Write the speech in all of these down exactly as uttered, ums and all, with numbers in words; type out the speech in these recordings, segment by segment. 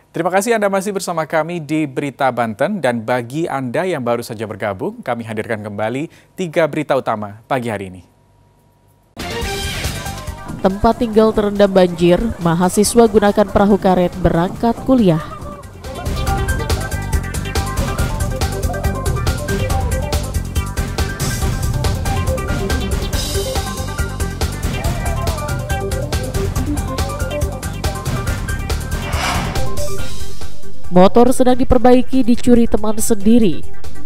Terima kasih Anda masih bersama kami di Berita Banten, dan bagi Anda yang baru saja bergabung, kami hadirkan kembali tiga berita utama pagi hari ini. Tempat tinggal terendam banjir, mahasiswa gunakan perahu karet berangkat kuliah. Motor sedang diperbaiki dicuri teman sendiri.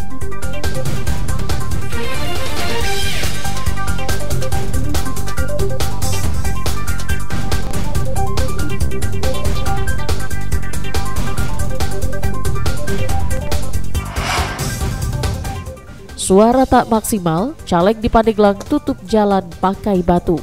Suara tak maksimal, caleg di Pandeglang tutup jalan pakai batu.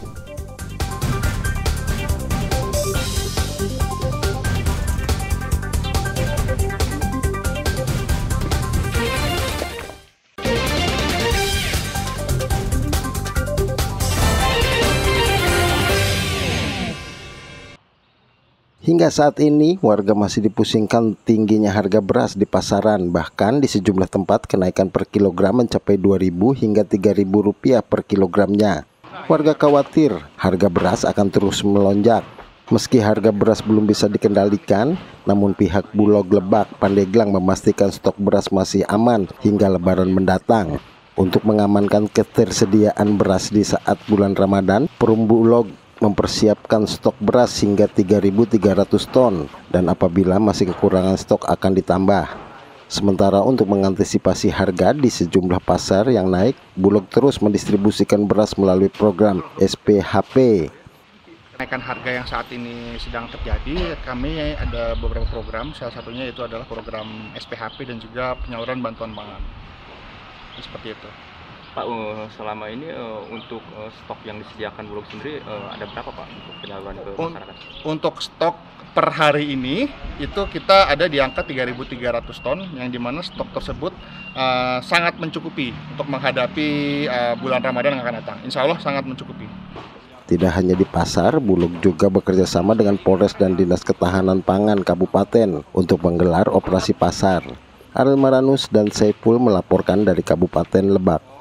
Hingga saat ini, warga masih dipusingkan tingginya harga beras di pasaran. Bahkan di sejumlah tempat kenaikan per kilogram mencapai dua ribu hingga tiga ribu rupiah per kilogramnya. Warga khawatir harga beras akan terus melonjak. Meski harga beras belum bisa dikendalikan, namun pihak Bulog Lebak Pandeglang memastikan stok beras masih aman hingga Lebaran mendatang. Untuk mengamankan ketersediaan beras di saat bulan Ramadan, Perum Bulog mempersiapkan stok beras hingga tiga ribu tiga ratus ton, dan apabila masih kekurangan stok akan ditambah. Sementara untuk mengantisipasi harga di sejumlah pasar yang naik, Bulog terus mendistribusikan beras melalui program S P H P. Kenaikan harga yang saat ini sedang terjadi, kami ada beberapa program, salah satunya itu adalah program S P H P dan juga penyaluran bantuan pangan. Seperti itu. Pak, uh, selama ini uh, untuk uh, stok yang disediakan Bulog sendiri uh, ada berapa Pak untuk penyaluran ke masyarakat? Untuk stok per hari ini itu kita ada di angka tiga ribu tiga ratus ton, yang dimana stok tersebut uh, sangat mencukupi untuk menghadapi uh, bulan Ramadan yang akan datang. Insya Allah sangat mencukupi. Tidak hanya di pasar, Bulog juga bekerja sama dengan Polres dan Dinas Ketahanan Pangan Kabupaten untuk menggelar operasi pasar. Ariel Maranus dan Saiful melaporkan dari Kabupaten Lebak.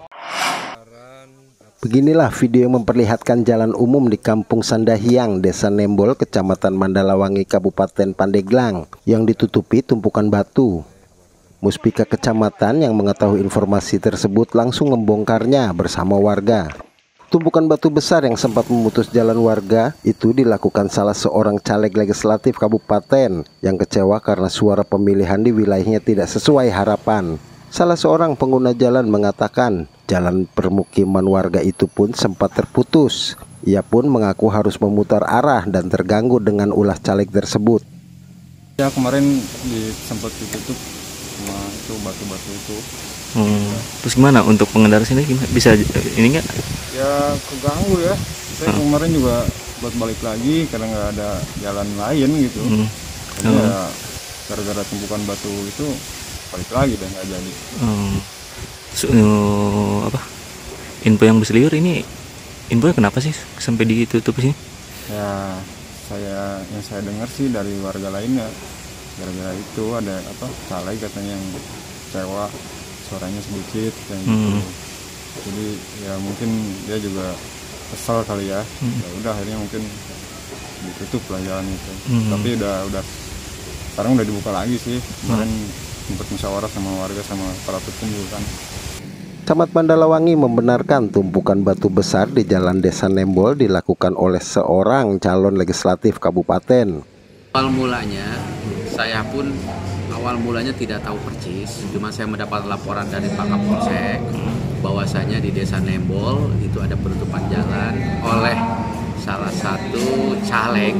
Beginilah video yang memperlihatkan jalan umum di Kampung Sandahiang, Desa Nembol, Kecamatan Mandalawangi, Kabupaten Pandeglang, yang ditutupi tumpukan batu. Muspika Kecamatan yang mengetahui informasi tersebut langsung membongkarnya bersama warga. Tumpukan batu besar yang sempat memutus jalan warga itu dilakukan salah seorang caleg legislatif kabupaten yang kecewa karena suara pemilihan di wilayahnya tidak sesuai harapan. Salah seorang pengguna jalan mengatakan jalan permukiman warga itu pun sempat terputus. Ia pun mengaku harus memutar arah dan terganggu dengan ulah caleg tersebut. Ya, kemarin di, sempat ditutup sama itu batu-batu itu. Hmm. Terus gimana untuk pengendara sini, gimana? Bisa ini nggak? Ya keganggu ya. Saya hmm. kemarin juga buat balik lagi karena nggak ada jalan lain gitu. Hmm. Jadi hmm. ya gara-gara tumpukan batu itu balik lagi dan nggak jadi. Hmm. So, uh, apa? Info yang berseliur ini, infonya kenapa sih sampai ditutup sini? Ya saya yang saya dengar sih dari warga lainnya, gara-gara itu ada apa caleg katanya yang kecewa, suaranya sedikit kayak gitu. Hmm. Jadi ya mungkin dia juga kesal kali ya. Hmm. Ya udah akhirnya mungkin ditutup lah jalan itu. Hmm. Tapi udah udah sekarang udah dibuka lagi sih. Kemarin hmm. sempat musyawarah sama warga sama para petunjuk kan. Camat Mandalawangi membenarkan tumpukan batu besar di Jalan Desa Nembol dilakukan oleh seorang calon legislatif kabupaten. Awal mulanya saya pun awal mulanya tidak tahu persis, cuma saya mendapat laporan dari Pak Kapolsek bahwasanya di Desa Nembol itu ada penutupan jalan oleh salah satu caleg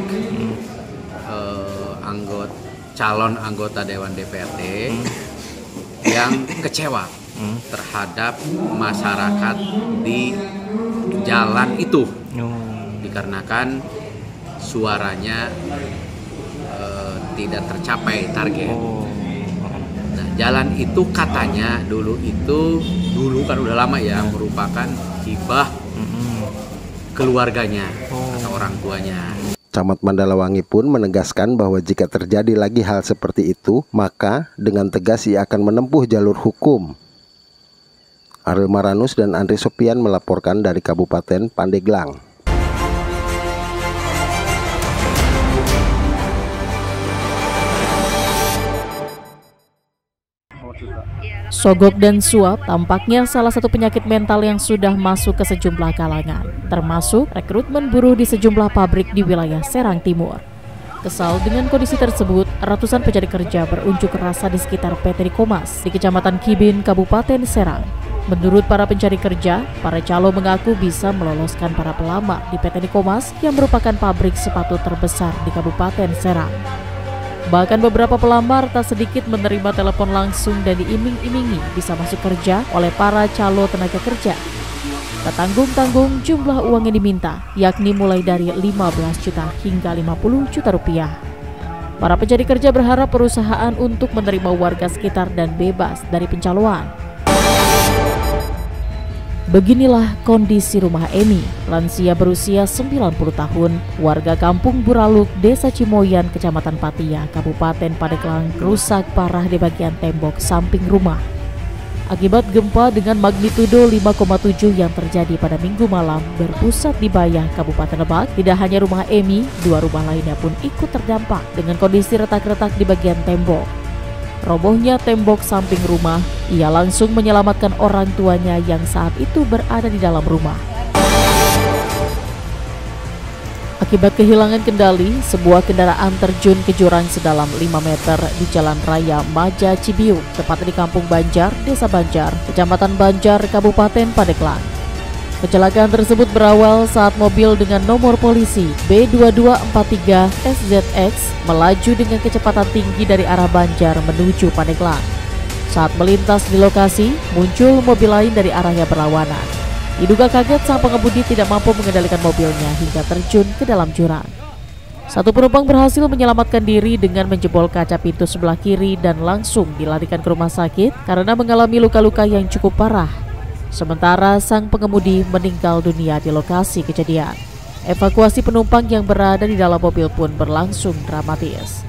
eh, anggota calon anggota Dewan D P R D yang kecewa terhadap masyarakat di jalan itu dikarenakan suaranya eh, tidak tercapai target. Nah, jalan itu katanya dulu itu dulu kan udah lama ya merupakan hibah keluarganya atau orang tuanya. Camat Mandalawangi pun menegaskan bahwa jika terjadi lagi hal seperti itu, maka dengan tegas ia akan menempuh jalur hukum. Ariel Maranus dan Andri Sopian melaporkan dari Kabupaten Pandeglang. Sogok dan suap tampaknya salah satu penyakit mental yang sudah masuk ke sejumlah kalangan, termasuk rekrutmen buruh di sejumlah pabrik di wilayah Serang Timur. Kesal dengan kondisi tersebut, ratusan pencari kerja berunjuk rasa di sekitar P T Nikomas di Kecamatan Kibin, Kabupaten Serang. Menurut para pencari kerja, para calo mengaku bisa meloloskan para pelamar di P T Nikomas yang merupakan pabrik sepatu terbesar di Kabupaten Serang. Bahkan beberapa pelamar tak sedikit menerima telepon langsung dan diiming-imingi bisa masuk kerja oleh para calo tenaga kerja. Tak tanggung-tanggung jumlah uang yang diminta, yakni mulai dari lima belas juta hingga lima puluh juta rupiah. Para pencari kerja berharap perusahaan untuk menerima warga sekitar dan bebas dari pencaloan. Beginilah kondisi rumah Emi, lansia berusia sembilan puluh tahun, warga kampung Buraluk, Desa Cimoyan, Kecamatan Patia, Kabupaten Pandeglang, rusak parah di bagian tembok samping rumah. Akibat gempa dengan magnitudo lima koma tujuh yang terjadi pada Minggu malam berpusat di Bayah, Kabupaten Lebak, tidak hanya rumah Emi, dua rumah lainnya pun ikut terdampak dengan kondisi retak-retak di bagian tembok. Robohnya tembok samping rumah, ia langsung menyelamatkan orang tuanya yang saat itu berada di dalam rumah. Akibat kehilangan kendali, sebuah kendaraan terjun ke jurang sedalam lima meter di Jalan Raya Maja Cibiuk, tepatnya di Kampung Banjar, Desa Banjar, Kecamatan Banjar, Kabupaten Pandeglang. Kecelakaan tersebut berawal saat mobil dengan nomor polisi B dua dua empat tiga S Z X melaju dengan kecepatan tinggi dari arah Banjar menuju Pandeglang. Saat melintas di lokasi, muncul mobil lain dari arah yang berlawanan. Diduga kaget sang pengemudi tidak mampu mengendalikan mobilnya hingga terjun ke dalam jurang. Satu penumpang berhasil menyelamatkan diri dengan menjebol kaca pintu sebelah kiri dan langsung dilarikan ke rumah sakit karena mengalami luka-luka yang cukup parah. Sementara sang pengemudi meninggal dunia di lokasi kejadian. Evakuasi penumpang yang berada di dalam mobil pun berlangsung dramatis.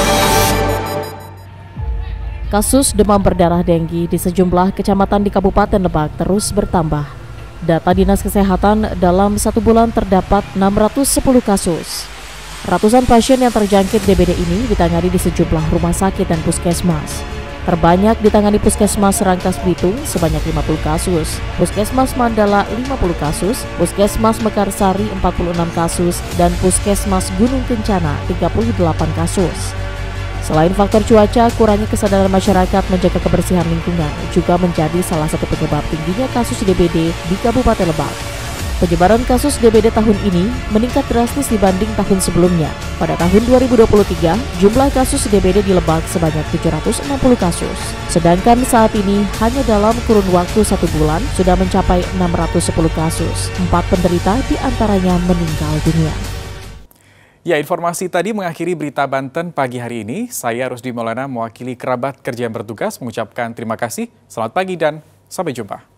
Kasus demam berdarah denggi di sejumlah kecamatan di Kabupaten Lebak terus bertambah. Data Dinas Kesehatan, dalam satu bulan terdapat enam ratus sepuluh kasus. Ratusan pasien yang terjangkit D B D ini ditangani di sejumlah rumah sakit dan puskesmas. Terbanyak ditangani Puskesmas Rangkas Bitung sebanyak lima puluh kasus, Puskesmas Mandala lima puluh kasus, Puskesmas Mekarsari empat puluh enam kasus, dan Puskesmas Gunung Kencana tiga puluh delapan kasus. Selain faktor cuaca, kurangnya kesadaran masyarakat menjaga kebersihan lingkungan juga menjadi salah satu penyebab tingginya kasus D B D di Kabupaten Lebak. Penyebaran kasus D B D tahun ini meningkat drastis dibanding tahun sebelumnya. Pada tahun dua ribu dua puluh tiga, jumlah kasus D B D di Lebak sebanyak tujuh ratus enam puluh kasus. Sedangkan saat ini, hanya dalam kurun waktu satu bulan, sudah mencapai enam ratus sepuluh kasus. Empat penderita diantaranya meninggal dunia. Ya, informasi tadi mengakhiri berita Banten pagi hari ini. Saya Rusdi Maulana mewakili kerabat kerja yang bertugas mengucapkan terima kasih. Selamat pagi dan sampai jumpa.